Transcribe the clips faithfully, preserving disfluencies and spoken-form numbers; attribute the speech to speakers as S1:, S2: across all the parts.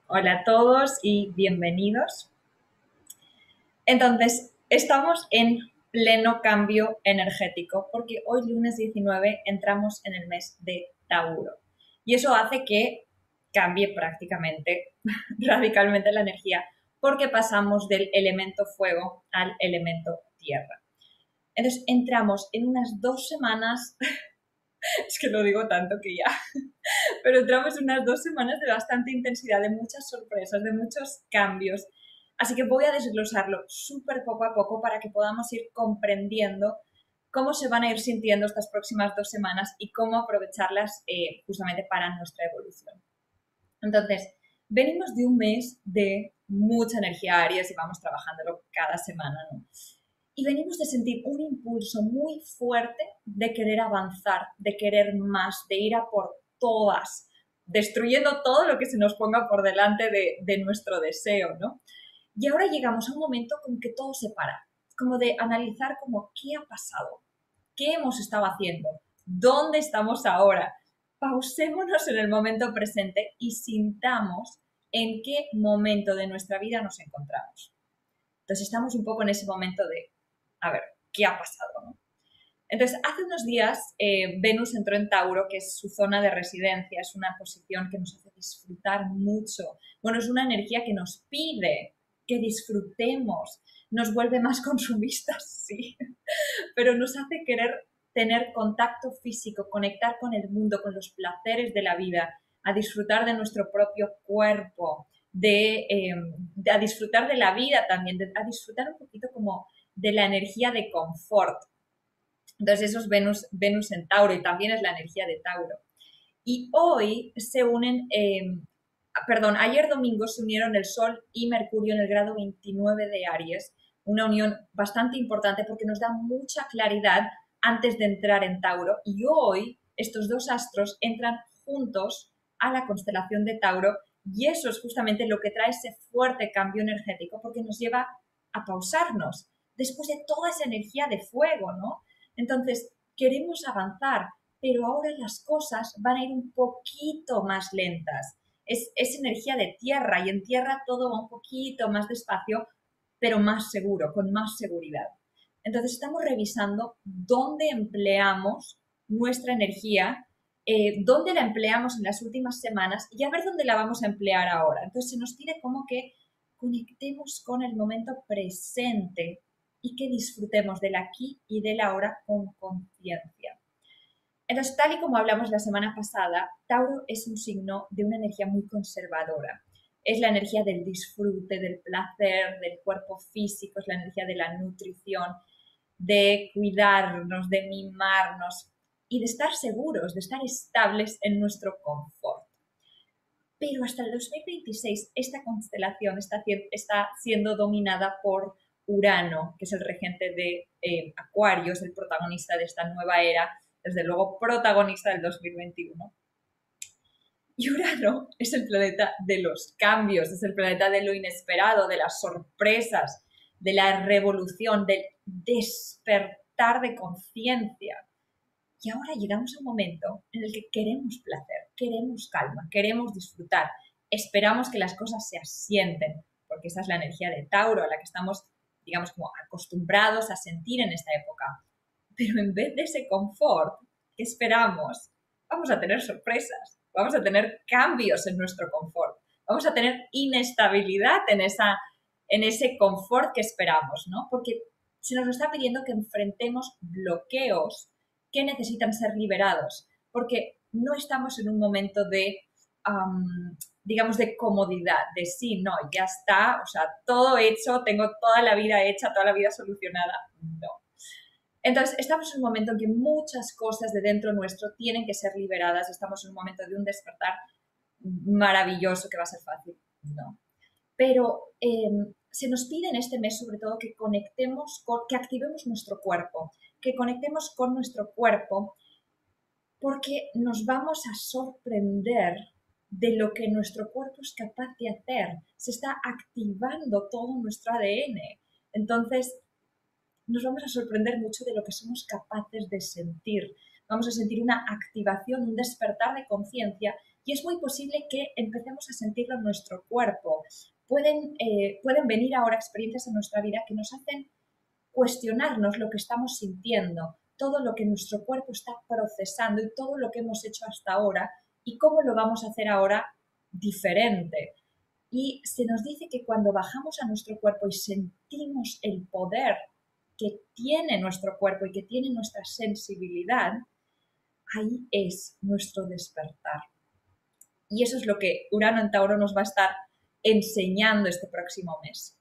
S1: Hola a todos y bienvenidos. Entonces, estamos en pleno cambio energético porque hoy, lunes diecinueve, entramos en el mes de Tauro. Y eso hace que cambie prácticamente radicalmente la energía porque pasamos del elemento fuego al elemento tierra. Entonces, entramos en unas dos semanas, es que lo digo tanto que ya, pero entramos en unas dos semanas de bastante intensidad, de muchas sorpresas, de muchos cambios. Así que voy a desglosarlo súper poco a poco para que podamos ir comprendiendo cómo se van a ir sintiendo estas próximas dos semanas y cómo aprovecharlas eh, justamente para nuestra evolución. Entonces, venimos de un mes de mucha energía Aries y vamos trabajándolo cada semana, ¿no? Y venimos de sentir un impulso muy fuerte de querer avanzar, de querer más, de ir a por todas, destruyendo todo lo que se nos ponga por delante de, de nuestro deseo, ¿no? Y ahora llegamos a un momento como que todo se para, como de analizar como qué ha pasado, qué hemos estado haciendo, dónde estamos ahora. Pausémonos en el momento presente y sintamos en qué momento de nuestra vida nos encontramos. Entonces estamos un poco en ese momento de, a ver, ¿qué ha pasado? ¿No? Entonces, hace unos días eh, Venus entró en Tauro, que es su zona de residencia, es una posición que nos hace disfrutar mucho. Bueno, es una energía que nos pide que disfrutemos, nos vuelve más consumistas, sí, pero nos hace querer tener contacto físico, conectar con el mundo, con los placeres de la vida, a disfrutar de nuestro propio cuerpo, de, eh, de a disfrutar de la vida también, de, a disfrutar un poquito como de la energía de confort. Entonces eso es Venus, Venus en Tauro y también es la energía de Tauro. Y hoy se unen, eh, perdón, ayer domingo se unieron el Sol y Mercurio en el grado veintinueve de Aries, una unión bastante importante porque nos da mucha claridad antes de entrar en Tauro. Y hoy estos dos astros entran juntos a la constelación de Tauro y eso es justamente lo que trae ese fuerte cambio energético porque nos lleva a pausarnos después de toda esa energía de fuego, ¿no? Entonces, queremos avanzar, pero ahora las cosas van a ir un poquito más lentas. Es, es energía de tierra y en tierra todo va un poquito más despacio, pero más seguro, con más seguridad. Entonces estamos revisando dónde empleamos nuestra energía, eh, dónde la empleamos en las últimas semanas y a ver dónde la vamos a emplear ahora. Entonces se nos pide como que conectemos con el momento presente y que disfrutemos del aquí y del ahora con conciencia. Entonces, tal y como hablamos la semana pasada, Tauro es un signo de una energía muy conservadora. Es la energía del disfrute, del placer, del cuerpo físico, es la energía de la nutrición, de cuidarnos, de mimarnos y de estar seguros, de estar estables en nuestro confort. Pero hasta el dos mil veintiséis esta constelación está, está siendo dominada por Urano, que es el regente de eh, Acuario, es el protagonista de esta nueva era, desde luego protagonista del dos mil veintiuno. Y Urano es el planeta de los cambios, es el planeta de lo inesperado, de las sorpresas, de la revolución, del despertar de conciencia. Y ahora llegamos a un momento en el que queremos placer, queremos calma, queremos disfrutar, esperamos que las cosas se asienten, porque esa es la energía de Tauro a la que estamos, digamos, como acostumbrados a sentir en esta época. Pero en vez de ese confort que esperamos, vamos a tener sorpresas, vamos a tener cambios en nuestro confort, vamos a tener inestabilidad en, esa, en ese confort que esperamos, ¿no? Porque se nos está pidiendo que enfrentemos bloqueos que necesitan ser liberados, porque no estamos en un momento de, um, digamos, de comodidad, de sí, no, ya está, o sea, todo hecho, tengo toda la vida hecha, toda la vida solucionada. No. Entonces, estamos en un momento en que muchas cosas de dentro nuestro tienen que ser liberadas, estamos en un momento de un despertar maravilloso que va a ser fácil. No. Pero eh, se nos pide en este mes sobre todo que conectemos, con, que activemos nuestro cuerpo, que conectemos con nuestro cuerpo porque nos vamos a sorprender de lo que nuestro cuerpo es capaz de hacer. Se está activando todo nuestro A D N. Entonces, nos vamos a sorprender mucho de lo que somos capaces de sentir. Vamos a sentir una activación, un despertar de conciencia y es muy posible que empecemos a sentirlo en nuestro cuerpo. Pueden, eh, pueden venir ahora experiencias en nuestra vida que nos hacen cuestionarnos lo que estamos sintiendo, todo lo que nuestro cuerpo está procesando y todo lo que hemos hecho hasta ahora y cómo lo vamos a hacer ahora diferente. Y se nos dice que cuando bajamos a nuestro cuerpo y sentimos el poder que tiene nuestro cuerpo y que tiene nuestra sensibilidad, ahí es nuestro despertar. Y eso es lo que Urano en Tauro nos va a estar enseñando este próximo mes.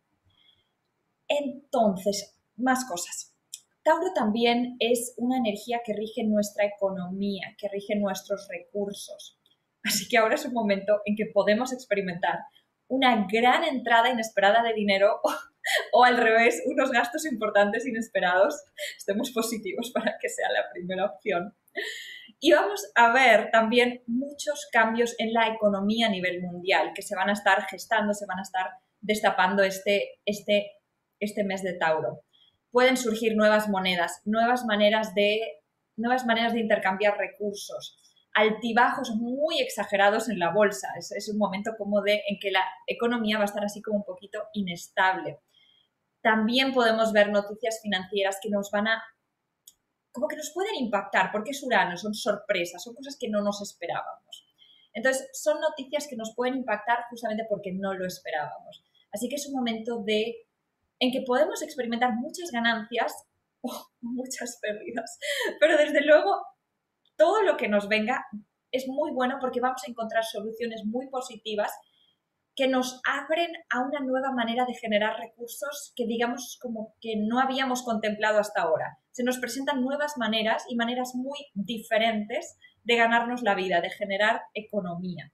S1: Entonces, más cosas. Tauro también es una energía que rige nuestra economía, que rige nuestros recursos. Así que ahora es un momento en que podemos experimentar una gran entrada inesperada de dinero o, o al revés, unos gastos importantes inesperados. Estemos positivos para que sea la primera opción. Y vamos a ver también muchos cambios en la economía a nivel mundial que se van a estar gestando, se van a estar destapando este, este, este mes de Tauro. Pueden surgir nuevas monedas, nuevas maneras de, nuevas maneras de intercambiar recursos, altibajos muy exagerados en la bolsa. Es, es un momento como de, en que la economía va a estar así como un poquito inestable. También podemos ver noticias financieras que nos van a como que nos pueden impactar, porque es Urano, son sorpresas, son cosas que no nos esperábamos. Entonces, son noticias que nos pueden impactar justamente porque no lo esperábamos. Así que es un momento de, en que podemos experimentar muchas ganancias o muchas pérdidas, pero desde luego todo lo que nos venga es muy bueno porque vamos a encontrar soluciones muy positivas que nos abren a una nueva manera de generar recursos que digamos como que no habíamos contemplado hasta ahora. Se nos presentan nuevas maneras y maneras muy diferentes de ganarnos la vida, de generar economía.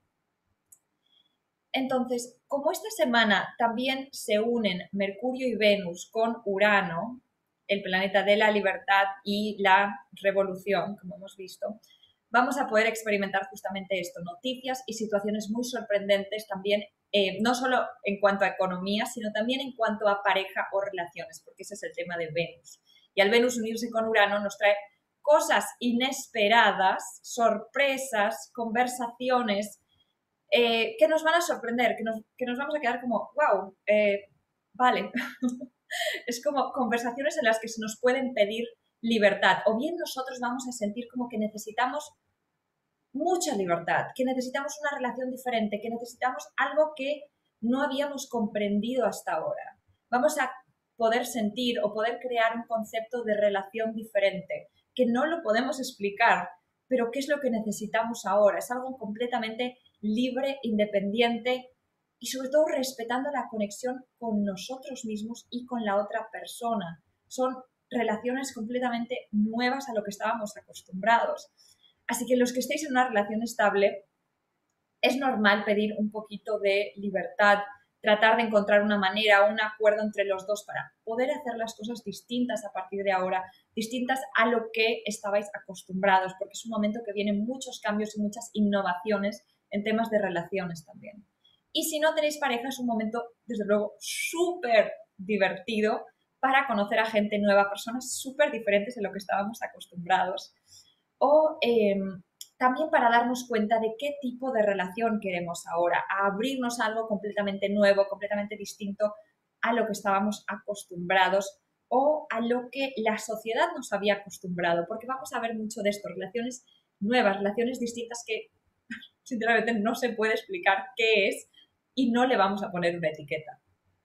S1: Entonces, como esta semana también se unen Mercurio y Venus con Urano, el planeta de la libertad y la revolución, como hemos visto, vamos a poder experimentar justamente esto, noticias y situaciones muy sorprendentes también, eh, no solo en cuanto a economía, sino también en cuanto a pareja o relaciones, porque ese es el tema de Venus. Y al Venus unirse con Urano nos trae cosas inesperadas, sorpresas, conversaciones eh, que nos van a sorprender, que nos, que nos vamos a quedar como, wow, eh, vale. Es como conversaciones en las que se nos pueden pedir libertad, o bien nosotros vamos a sentir como que necesitamos mucha libertad, que necesitamos una relación diferente, que necesitamos algo que no habíamos comprendido hasta ahora. Vamos a poder sentir o poder crear un concepto de relación diferente, que no lo podemos explicar, pero ¿qué es lo que necesitamos ahora? Es algo completamente libre, independiente y sobre todo respetando la conexión con nosotros mismos y con la otra persona. Son relaciones completamente nuevas a lo que estábamos acostumbrados. Así que los que estéis en una relación estable, es normal pedir un poquito de libertad, tratar de encontrar una manera, un acuerdo entre los dos para poder hacer las cosas distintas a partir de ahora, distintas a lo que estabais acostumbrados, porque es un momento que vienen muchos cambios y muchas innovaciones en temas de relaciones también. Y si no tenéis pareja, es un momento, desde luego, súper divertido para conocer a gente nueva, personas súper diferentes de lo que estábamos acostumbrados. O eh, también para darnos cuenta de qué tipo de relación queremos ahora, a abrirnos a algo completamente nuevo, completamente distinto a lo que estábamos acostumbrados o a lo que la sociedad nos había acostumbrado, porque vamos a ver mucho de esto, relaciones nuevas, relaciones distintas que sinceramente no se puede explicar qué es y no le vamos a poner una etiqueta.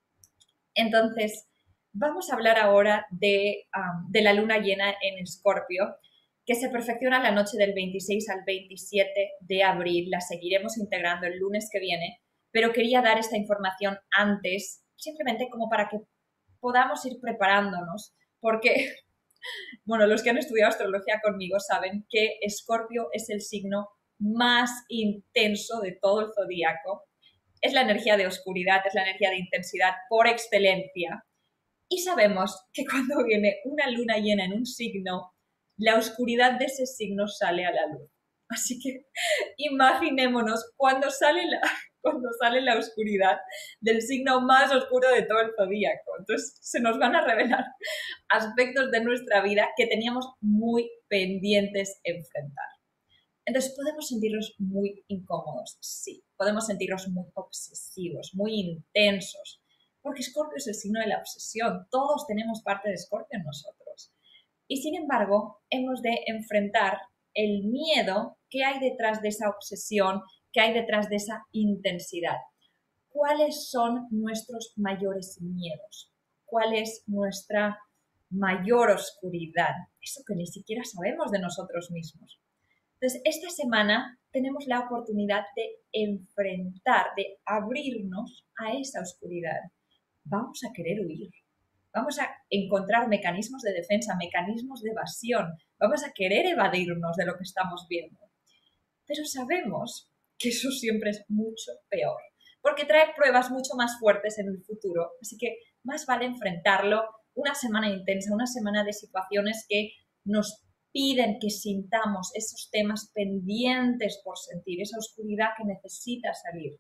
S1: Entonces, vamos a hablar ahora de, um, de la luna llena en Escorpio, que se perfecciona la noche del veintiséis al veintisiete de abril. La seguiremos integrando el lunes que viene, pero quería dar esta información antes, simplemente como para que podamos ir preparándonos, porque, bueno, los que han estudiado astrología conmigo saben que Escorpio es el signo más intenso de todo el zodíaco. Es la energía de oscuridad, es la energía de intensidad por excelencia. Y sabemos que cuando viene una luna llena en un signo, la oscuridad de ese signo sale a la luz. Así que imaginémonos cuando sale la, cuando sale la oscuridad del signo más oscuro de todo el zodíaco. Entonces se nos van a revelar aspectos de nuestra vida que teníamos muy pendientes enfrentar. Entonces podemos sentirnos muy incómodos, sí, podemos sentirnos muy obsesivos, muy intensos, porque Escorpio es el signo de la obsesión, todos tenemos parte de Escorpio en nosotros. Y sin embargo, hemos de enfrentar el miedo que hay detrás de esa obsesión, que hay detrás de esa intensidad. ¿Cuáles son nuestros mayores miedos? ¿Cuál es nuestra mayor oscuridad? Eso que ni siquiera sabemos de nosotros mismos. Entonces, esta semana tenemos la oportunidad de enfrentar, de abrirnos a esa oscuridad. Vamos a querer huir. Vamos a encontrar mecanismos de defensa, mecanismos de evasión. Vamos a querer evadirnos de lo que estamos viendo. Pero sabemos que eso siempre es mucho peor, porque trae pruebas mucho más fuertes en el futuro. Así que más vale enfrentarlo una semana intensa, una semana de situaciones que nos piden que sintamos esos temas pendientes por sentir, esa oscuridad que necesita salir.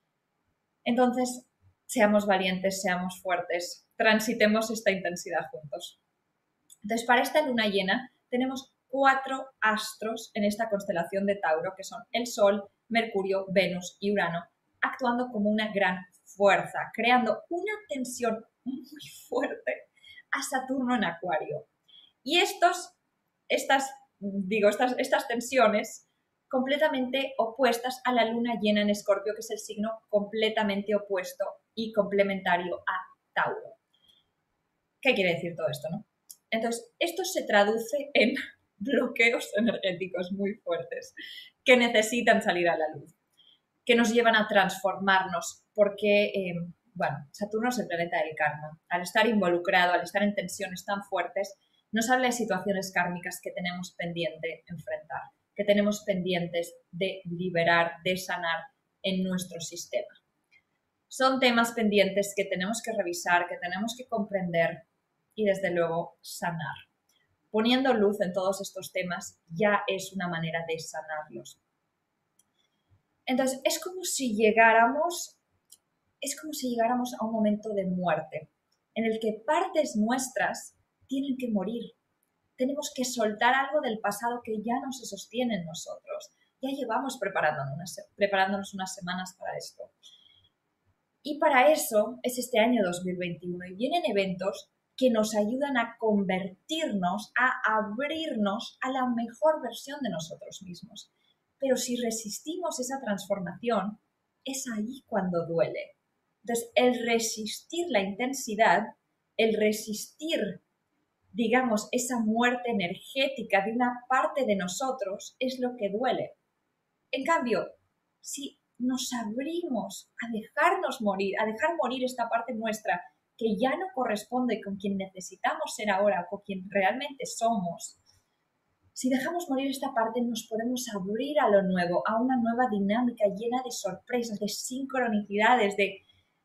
S1: Entonces, seamos valientes, seamos fuertes, transitemos esta intensidad juntos. Entonces, para esta luna llena tenemos cuatro astros en esta constelación de Tauro, que son el Sol, Mercurio, Venus y Urano, actuando como una gran fuerza, creando una tensión muy fuerte a Saturno en Acuario. Y estos, estas, digo, estas, estas tensiones completamente opuestas a la luna llena en Escorpio, que es el signo completamente opuesto y complementario a Tauro. ¿Qué quiere decir todo esto, no? Entonces, esto se traduce en bloqueos energéticos muy fuertes que necesitan salir a la luz, que nos llevan a transformarnos, porque, eh, bueno, Saturno es el planeta del karma. Al estar involucrado, al estar en tensiones tan fuertes, nos habla de situaciones kármicas que tenemos pendiente enfrentar, que tenemos pendientes de liberar, de sanar en nuestro sistema. Son temas pendientes que tenemos que revisar, que tenemos que comprender y, desde luego, sanar. Poniendo luz en todos estos temas ya es una manera de sanarlos. Entonces, es como si llegáramos, es como si llegáramos a un momento de muerte, en el que partes nuestras tienen que morir. Tenemos que soltar algo del pasado que ya no se sostiene en nosotros. Ya llevamos preparándonos unas, preparándonos unas semanas para esto. Y para eso es este año dos mil veintiuno y vienen eventos que nos ayudan a convertirnos, a abrirnos a la mejor versión de nosotros mismos. Pero si resistimos esa transformación, es ahí cuando duele. Entonces, el resistir la intensidad, el resistir, digamos, esa muerte energética de una parte de nosotros es lo que duele. En cambio, si nos abrimos a dejarnos morir, a dejar morir esta parte nuestra que ya no corresponde con quien necesitamos ser ahora, con quien realmente somos, si dejamos morir esta parte nos podemos abrir a lo nuevo, a una nueva dinámica llena de sorpresas, de sincronicidades, de,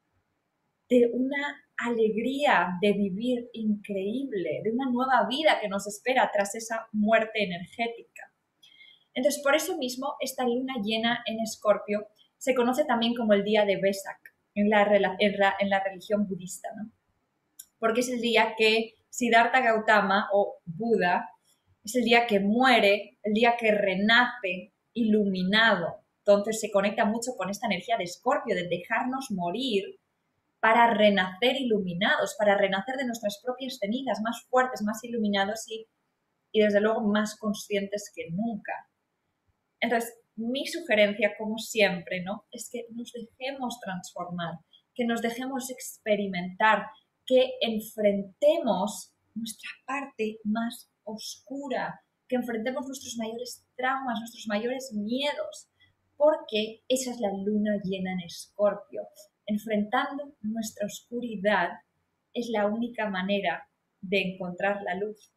S1: de una alegría de vivir increíble, de una nueva vida que nos espera tras esa muerte energética. Entonces, por eso mismo, esta luna llena en Escorpio se conoce también como el día de Vesak en la, en la, en la religión budista, ¿no? Porque es el día que Siddhartha Gautama o Buda, es el día que muere, el día que renace iluminado. Entonces se conecta mucho con esta energía de Escorpio, de dejarnos morir para renacer iluminados, para renacer de nuestras propias cenizas, más fuertes, más iluminados y, y desde luego más conscientes que nunca. Entonces, mi sugerencia, como siempre, ¿no?, es que nos dejemos transformar, que nos dejemos experimentar, que enfrentemos nuestra parte más oscura, que enfrentemos nuestros mayores traumas, nuestros mayores miedos, porque esa es la luna llena en Escorpio. Enfrentando nuestra oscuridad es la única manera de encontrar la luz.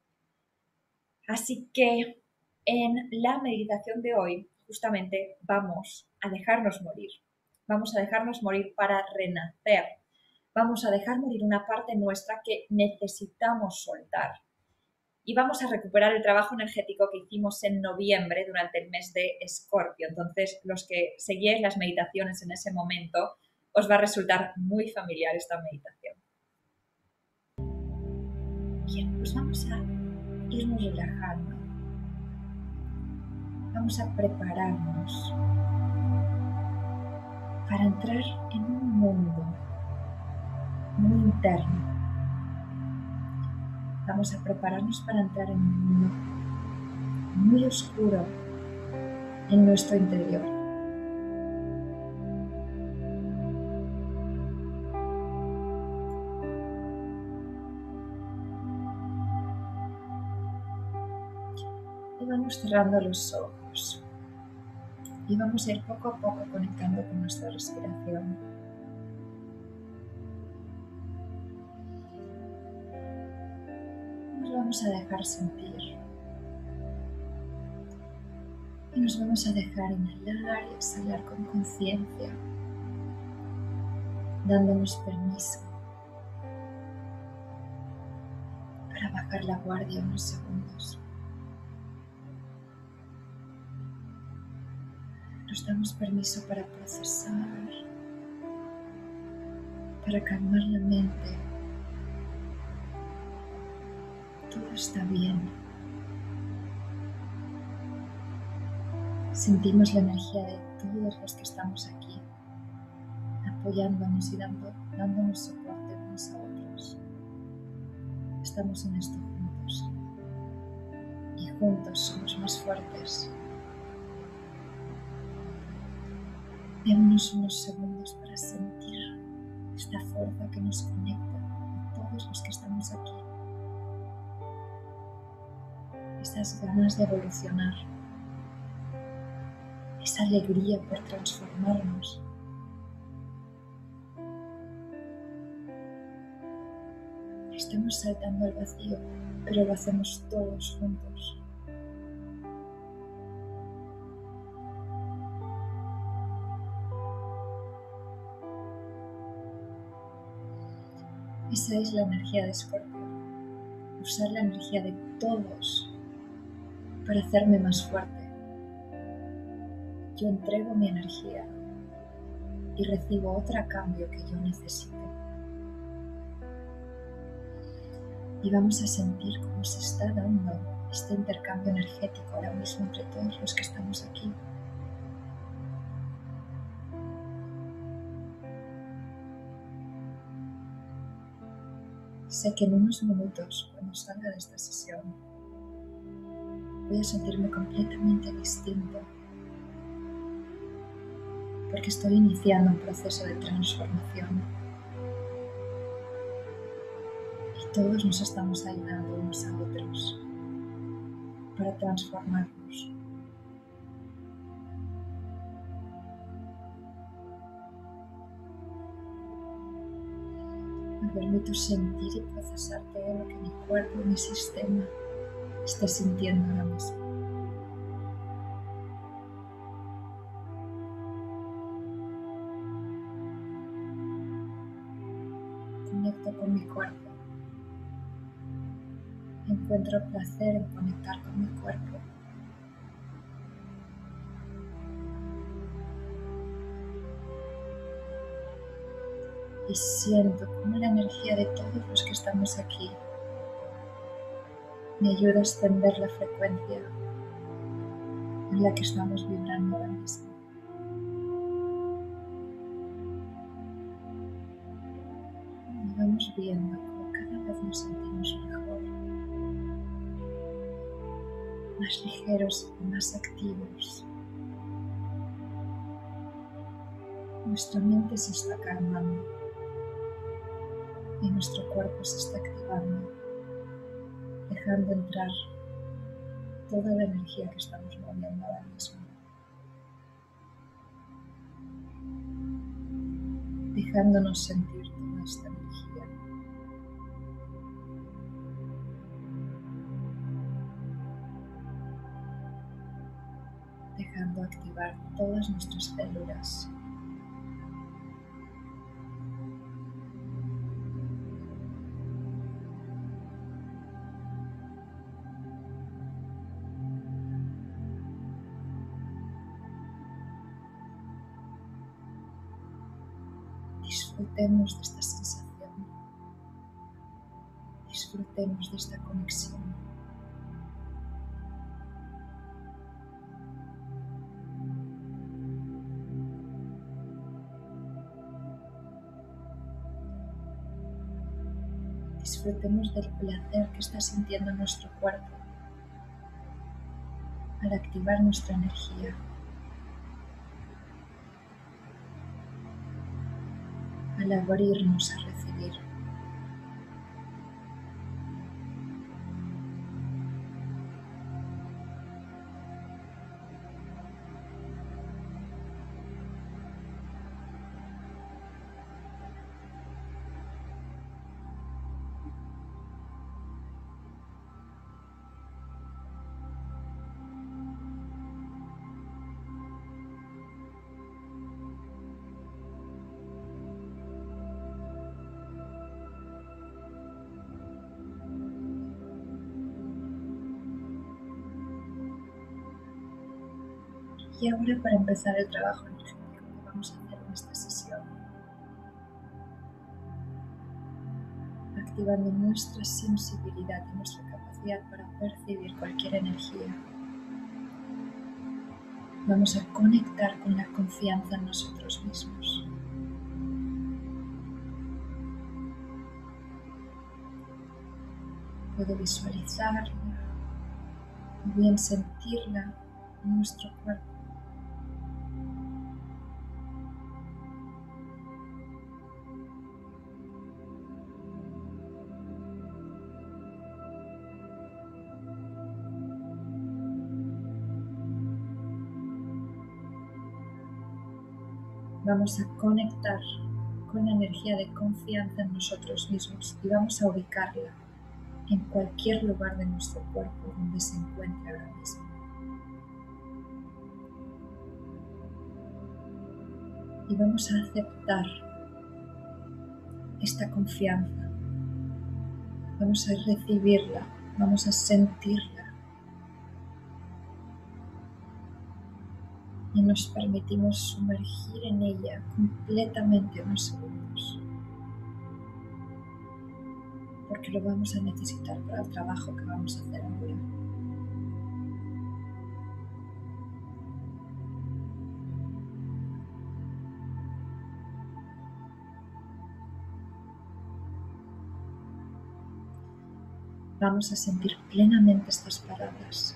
S1: Así que en la meditación de hoy, justamente, vamos a dejarnos morir. Vamos a dejarnos morir para renacer. Vamos a dejar morir una parte nuestra que necesitamos soltar. Y vamos a recuperar el trabajo energético que hicimos en noviembre durante el mes de Escorpio. Entonces, los que seguíais las meditaciones en ese momento, os va a resultar muy familiar esta meditación. Bien, pues vamos a irnos relajando. vamos a prepararnos para entrar en un mundo muy interno. Vamos a prepararnos para entrar en un mundo muy oscuro en nuestro interior. Y vamos cerrando los ojos. Y vamos a ir poco a poco conectando con nuestra respiración. Nos vamos a dejar sentir. Y nos vamos a dejar inhalar y exhalar con conciencia, dándonos permiso para bajar la guardia unos segundos. Nos damos permiso para procesar, para calmar la mente. Todo está bien. Sentimos la energía de todos los que estamos aquí, apoyándonos y dando, dándonos soporte unos a otros. Estamos en esto juntos y juntos somos más fuertes. Démonos unos segundos para sentir esta fuerza que nos conecta a todos los que estamos aquí. Esas ganas de evolucionar, esa alegría por transformarnos. Estamos saltando al vacío, pero lo hacemos todos juntos. Esa es la energía de Escorpio. Usar la energía de todos para hacerme más fuerte. Yo entrego mi energía y recibo otra a cambio que yo necesite. Y vamos a sentir cómo se está dando este intercambio energético ahora mismo entre todos los que estamos aquí. Sé que en unos minutos, cuando salga de esta sesión, voy a sentirme completamente distinto, porque estoy iniciando un proceso de transformación y todos nos estamos ayudando unos a otros para transformarnos. Me permito sentir y procesar todo lo que mi cuerpo y mi sistema esté sintiendo ahora mismo. Conecto con mi cuerpo. Encuentro placer en conectar con mi cuerpo. Y siento cómo la energía de todos los que estamos aquí me ayuda a extender la frecuencia en la que estamos vibrando ahora mismo. Y vamos viendo cómo cada vez nos sentimos mejor, más ligeros y más activos. Nuestra mente se está calmando y nuestro cuerpo se está activando, dejando entrar toda la energía que estamos moviendo ahora mismo. Dejándonos sentir toda esta energía. Dejando activar todas nuestras células. Disfrutemos de esta sensación, disfrutemos de esta conexión. disfrutemos del placer que está sintiendo nuestro cuerpo al activar nuestra energía. Al abrirnos a recibir. Y ahora, para empezar el trabajo energético que vamos a hacer en esta sesión, activando nuestra sensibilidad y nuestra capacidad para percibir cualquier energía, vamos a conectar con la confianza en nosotros mismos. Puedo visualizarla o bien sentirla en nuestro cuerpo. Vamos a conectar con la energía de confianza en nosotros mismos y vamos a ubicarla en cualquier lugar de nuestro cuerpo donde se encuentre ahora mismo. Y vamos a aceptar esta confianza. Vamos a recibirla, vamos a sentirla. Y nos permitimos sumergir en ella completamente unos segundos. Porque lo vamos a necesitar para el trabajo que vamos a hacer ahora. Vamos a sentir plenamente estas palabras.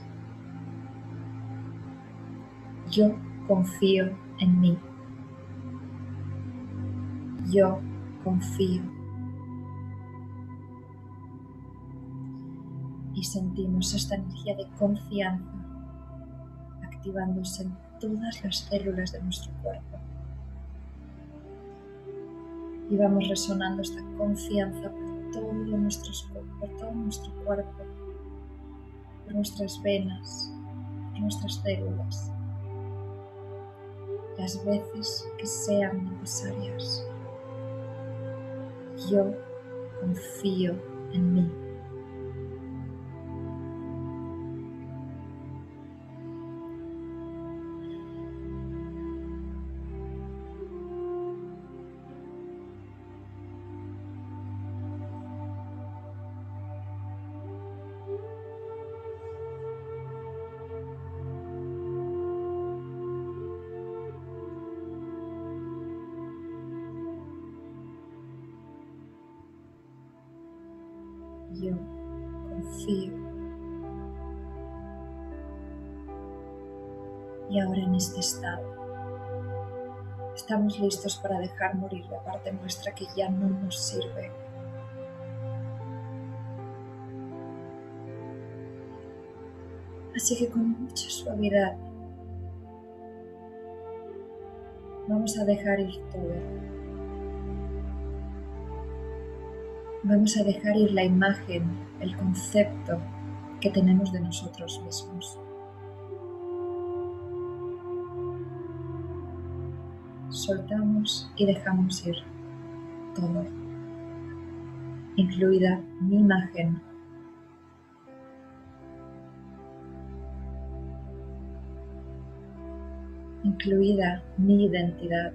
S1: Yo confío en mí. Yo confío. Y sentimos esta energía de confianza activándose en todas las células de nuestro cuerpo. Y vamos resonando esta confianza por todo nuestro, por todo nuestro cuerpo, por nuestras venas, por nuestras células, las veces que sean necesarias. Yo confío en mí. Yo confío. Y ahora en este estado estamos listos para dejar morir la parte nuestra que ya no nos sirve. Así que con mucha suavidad vamos a dejar ir todo. Vamos a dejar ir la imagen, el concepto que tenemos de nosotros mismos. Soltamos y dejamos ir todo, incluida mi imagen, incluida mi identidad,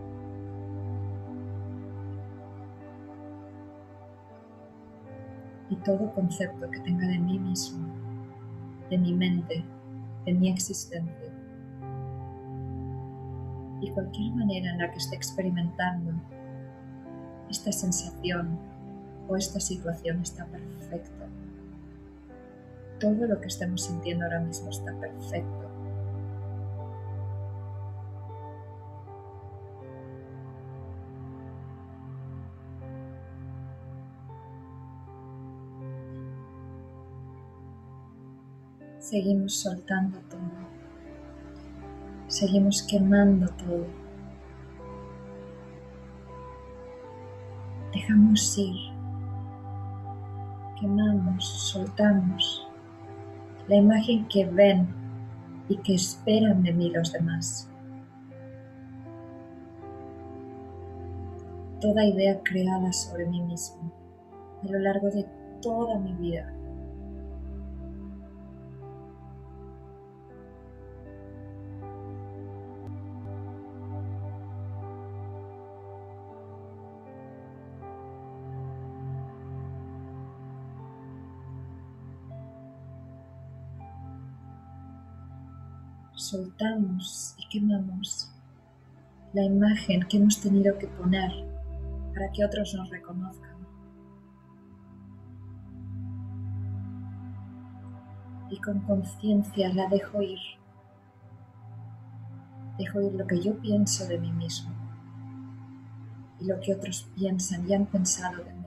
S1: y todo concepto que tenga de mí mismo, de mi mente, de mi existencia. Y cualquier manera en la que esté experimentando esta sensación o esta situación está perfecta. Todo lo que estamos sintiendo ahora mismo está perfecto. Seguimos soltando todo. Seguimos quemando todo. Dejamos ir. Quemamos, soltamos la imagen que ven y que esperan de mí los demás. Toda idea creada sobre mí mismo a lo largo de toda mi vida. Soltamos y quemamos la imagen que hemos tenido que poner para que otros nos reconozcan. Y con conciencia la dejo ir. Dejo ir lo que yo pienso de mí mismo y lo que otros piensan y han pensado de mí.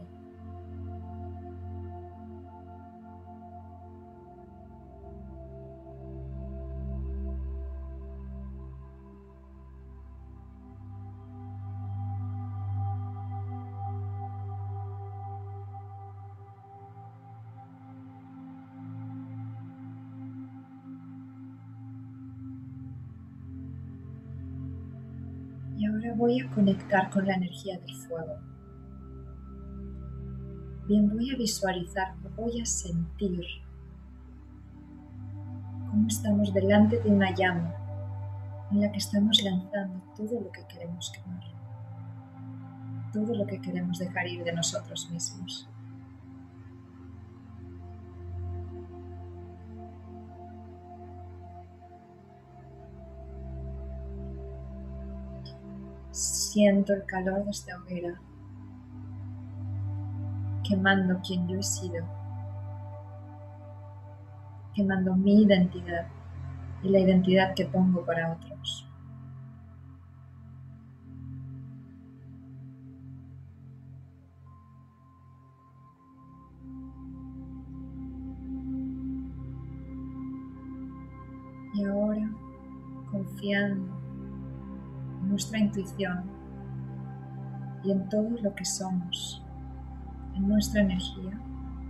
S1: Y ahora voy a conectar con la energía del fuego. Bien, voy a visualizar, voy a sentir cómo estamos delante de una llama en la que estamos lanzando todo lo que queremos quemar, todo lo que queremos dejar ir de nosotros mismos. Siento el calor de esta hoguera, quemando quien yo he sido, quemando mi identidad y la identidad que pongo para otros. Y ahora, confiando en nuestra intuición y en todo lo que somos, en nuestra energía,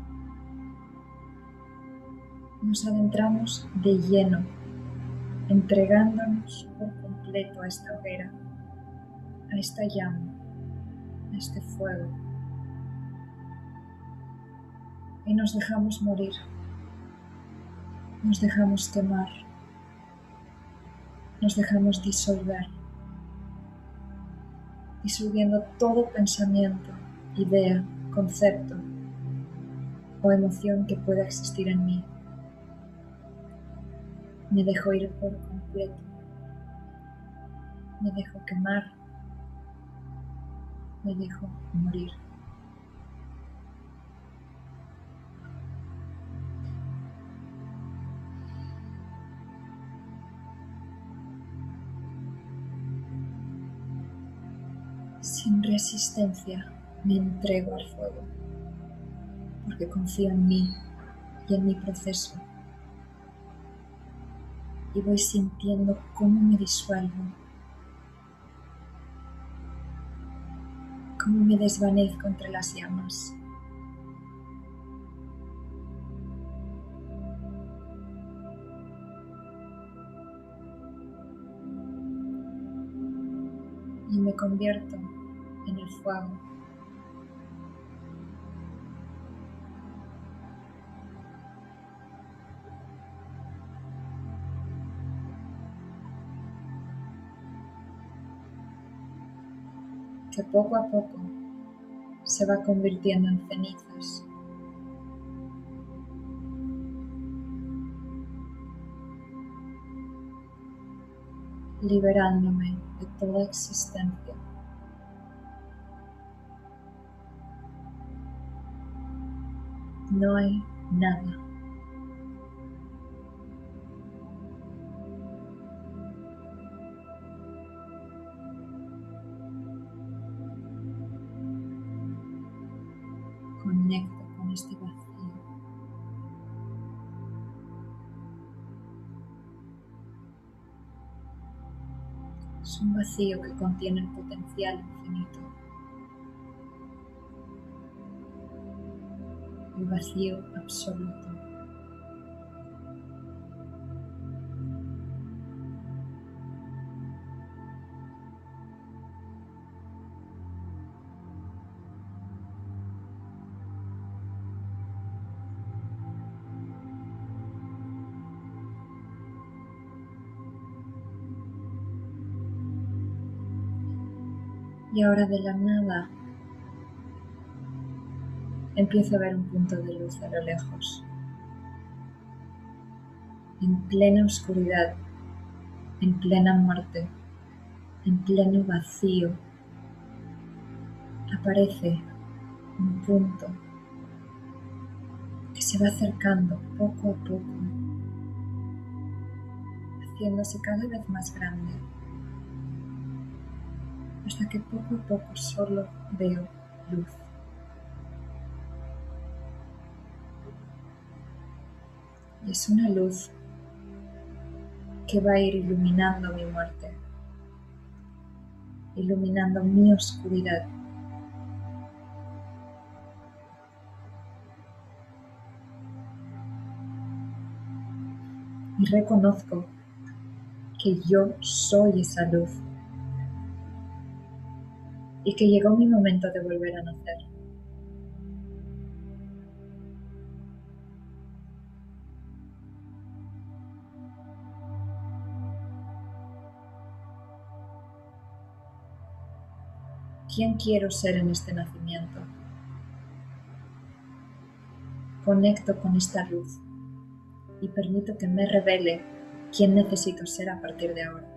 S1: nos adentramos de lleno, entregándonos por completo a esta hoguera, a esta llama, a este fuego. Y nos dejamos morir, nos dejamos quemar, nos dejamos disolver, disolviendo todo pensamiento, idea, concepto o emoción que pueda existir en mí. Me dejo ir por completo, me dejo quemar, me dejo morir. Sin resistencia me entrego al fuego, porque confío en mí y en mi proceso. Y voy sintiendo cómo me disuelvo, cómo me desvanezco entre las llamas. Y me convierto en el fuego. Que poco a poco se va convirtiendo en cenizas. Liberándome de toda existencia. No hay nada. Conecto con este vacío. Es un vacío que contiene el potencial infinito. El vacío absoluto. Y ahora de la nada empiezo a ver un punto de luz a lo lejos. En plena oscuridad, en plena muerte, en pleno vacío, aparece un punto que se va acercando poco a poco, haciéndose cada vez más grande, hasta que poco a poco solo veo luz. Y es una luz que va a ir iluminando mi muerte, iluminando mi oscuridad. Y reconozco que yo soy esa luz y que llegó mi momento de volver a nacer. ¿Quién quiero ser en este nacimiento? Conecto con esta luz y permito que me revele quién necesito ser a partir de ahora.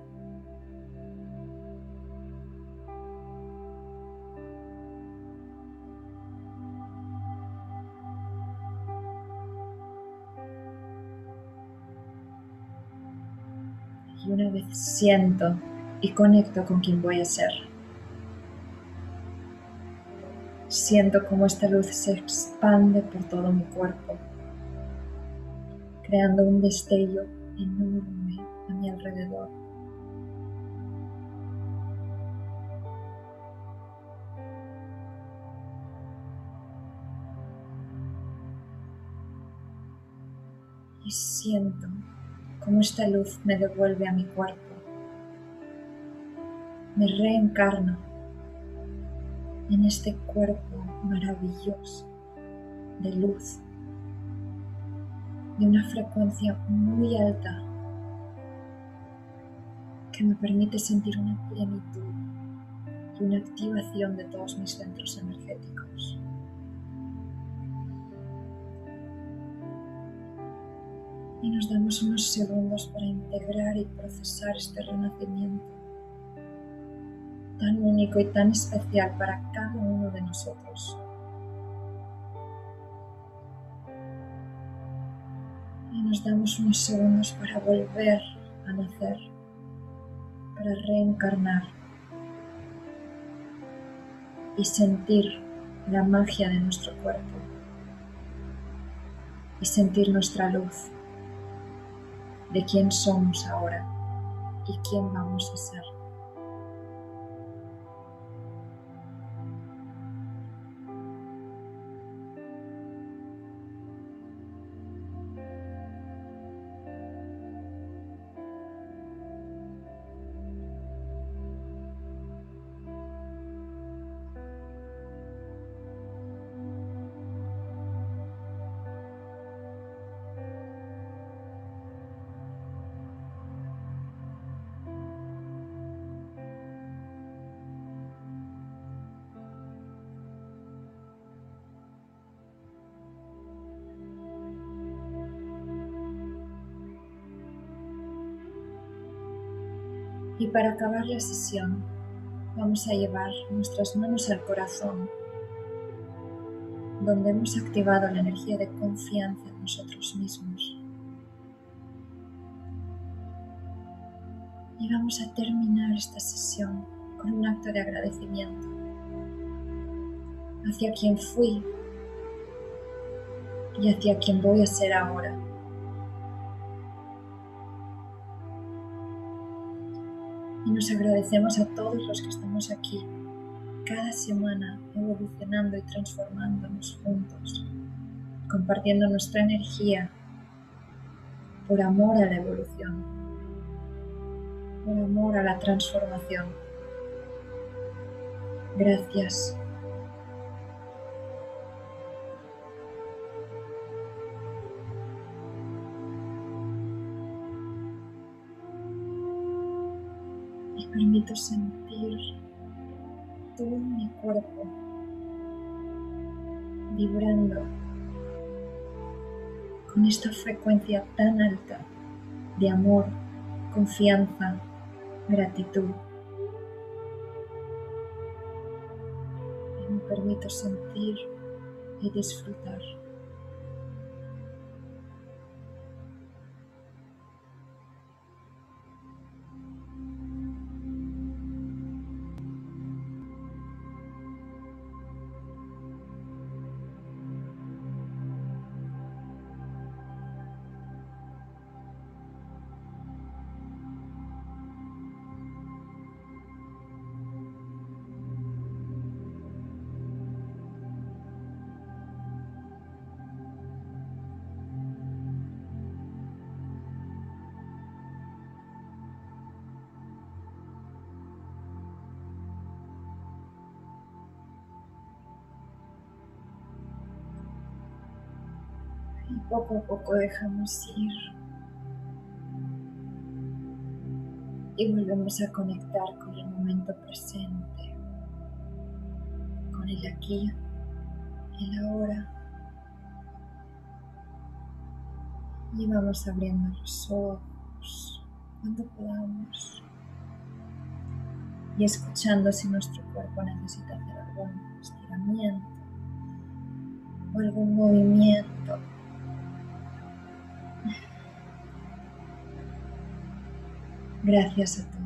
S1: Y una vez siento y conecto con quien voy a ser, siento cómo esta luz se expande por todo mi cuerpo, creando un destello enorme a mi alrededor. Y siento cómo esta luz me devuelve a mi cuerpo, me reencarno en este cuerpo maravilloso de luz, de una frecuencia muy alta que me permite sentir una plenitud y una activación de todos mis centros energéticos. Y nos damos unos segundos para integrar y procesar este renacimiento tan único y tan especial para cada uno de nosotros. Y nos damos unos segundos para volver a nacer, para reencarnar y sentir la magia de nuestro cuerpo y sentir nuestra luz de quién somos ahora y quién vamos a ser. Y para acabar la sesión, vamos a llevar nuestras manos al corazón donde hemos activado la energía de confianza en nosotros mismos. Y vamos a terminar esta sesión con un acto de agradecimiento hacia quien fui y hacia quien voy a ser ahora. Y nos agradecemos a todos los que estamos aquí, cada semana evolucionando y transformándonos juntos, compartiendo nuestra energía por amor a la evolución, por amor a la transformación. Gracias. Y permito sentir todo mi cuerpo vibrando con esta frecuencia tan alta de amor, confianza, gratitud. Y me permito sentir y disfrutar. Y poco a poco dejamos ir y volvemos a conectar con el momento presente, con el aquí, el ahora. Y vamos abriendo los ojos cuando podamos y escuchando si nuestro cuerpo necesita hacer algún estiramiento o algún movimiento. Gracias a todos.